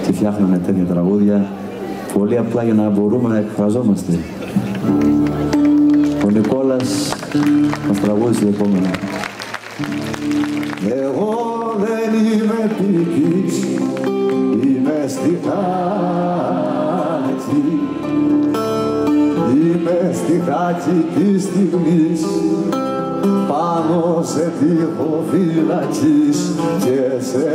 και φτιάχναμε τέτοια τραγούδια πολύ απλά για να μπορούμε να εκφραζόμαστε. Ο Νικόλας μας τραγούδισε το επόμενο. Εγώ δεν είμαι πίκης, είμαι στη χάκη. Είμαι στη χάκη της στιγμής, πάνω σε τείχο φυλακής και σε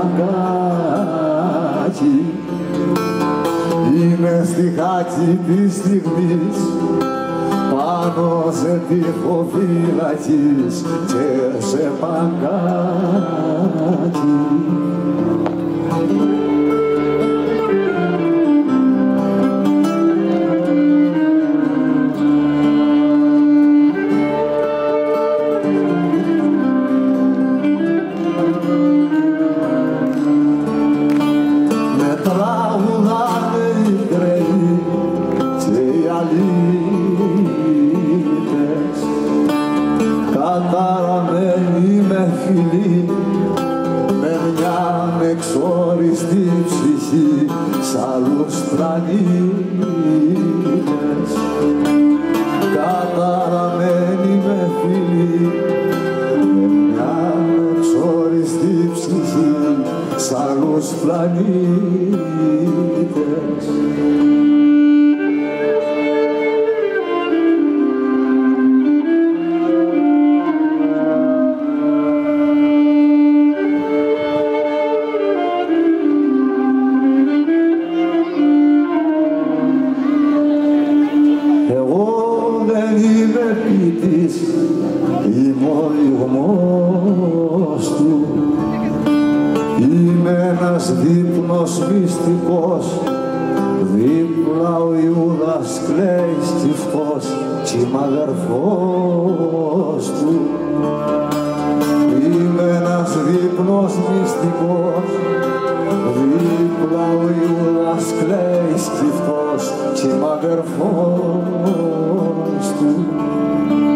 παγκάκι. Είμαι στη χάκη της στιγμής, πάνω σε τείχο φυλακής και σε παγκάκι. Καταραμένη με φιλή, με μια εξόριστη ψυχή, σ' άλλους πλανήτες. Καταραμένη με φιλή, με μια εξόριστη ψυχή, σ' άλλους πλανήτες. Είμαι ο λιγμός του, είμαι ένας δείπνος μυστικός, δίπλα ο Ιούδας κλαίει στιφτός κι είμαι αδερφός του. Είμαι ένας δείπνος μυστικός, δίπλα ο Ιούδας κλαίει στιφτός κι είμαι αδερφός του.